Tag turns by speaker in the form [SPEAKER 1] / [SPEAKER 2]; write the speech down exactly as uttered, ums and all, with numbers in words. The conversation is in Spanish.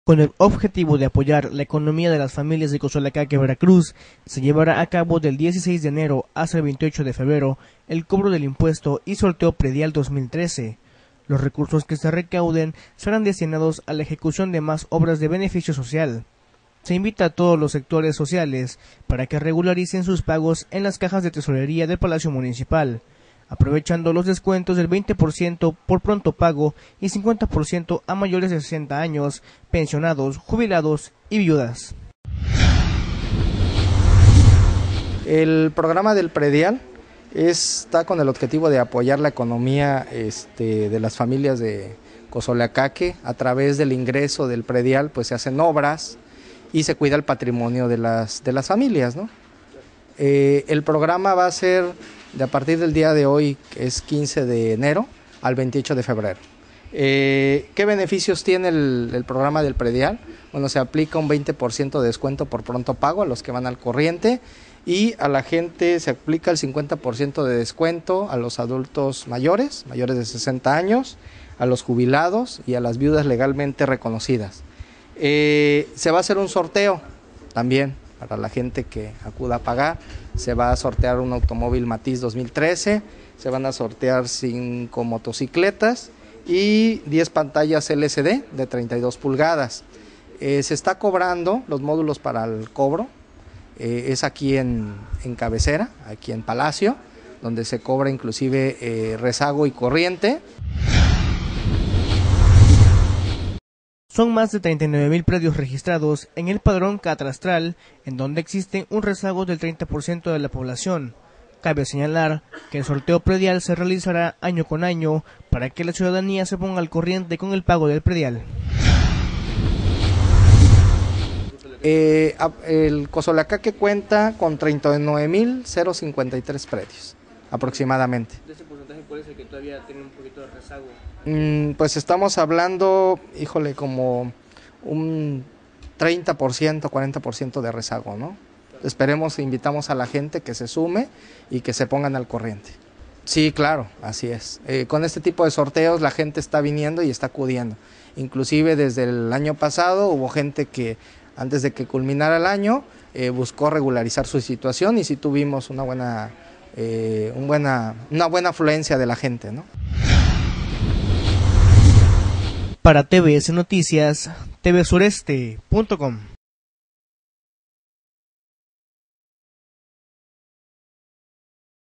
[SPEAKER 1] Con el objetivo de apoyar la economía de las familias de Cozoleacaque, Veracruz, se llevará a cabo del dieciséis de enero hasta el veintiocho de febrero el cobro del impuesto y sorteo predial dos mil trece. Los recursos que se recauden serán destinados a la ejecución de más obras de beneficio social. Se invita a todos los sectores sociales para que regularicen sus pagos en las cajas de tesorería del Palacio Municipal, aprovechando los descuentos del veinte por ciento por pronto pago y cincuenta por ciento a mayores de sesenta años, pensionados, jubilados y viudas.
[SPEAKER 2] El programa del predial está con el objetivo de apoyar la economía este, de las familias de Cozoleacaque. A través del ingreso del predial pues se hacen obras y se cuida el patrimonio de las, de las familias, ¿no? Eh, el programa va a ser de a partir del día de hoy, que es quince de enero, al veintiocho de febrero. Eh, ¿Qué beneficios tiene el, el programa del predial? Bueno, se aplica un veinte por ciento de descuento por pronto pago a los que van al corriente y a la gente se aplica el cincuenta por ciento de descuento a los adultos mayores, mayores de sesenta años, a los jubilados y a las viudas legalmente reconocidas. Eh, se va a hacer un sorteo también para la gente que acuda a pagar. Se va a sortear un automóvil Matiz dos mil trece, se van a sortear cinco motocicletas y diez pantallas L C D de treinta y dos pulgadas. Eh, se está cobrando los módulos para el cobro, eh, es aquí en, en cabecera, aquí en Palacio, donde se cobra inclusive eh, rezago y corriente.
[SPEAKER 1] Son más de treinta y nueve mil predios registrados en el padrón catastral, en donde existe un rezago del treinta por ciento de la población. Cabe señalar que el sorteo predial se realizará año con año para que la ciudadanía se ponga al corriente con el pago del predial.
[SPEAKER 2] Eh, el Cozoleacaque cuenta con treinta y nueve mil cincuenta y tres predios, aproximadamente.
[SPEAKER 1] ¿De ese porcentaje cuál es el que todavía tiene un poquito de rezago?
[SPEAKER 2] Mm, pues estamos hablando, híjole, como un treinta por ciento, cuarenta por ciento de rezago, ¿no? Esperemos, invitamos a la gente que se sume y que se pongan al corriente. Sí, claro, así es. Eh, con este tipo de sorteos la gente está viniendo y está acudiendo. Inclusive desde el año pasado hubo gente que antes de que culminara el año eh, buscó regularizar su situación y sí tuvimos una buena, eh, un buena, una buena afluencia de la gente, ¿no?
[SPEAKER 1] Para T V S Noticias, T V Sureste punto com.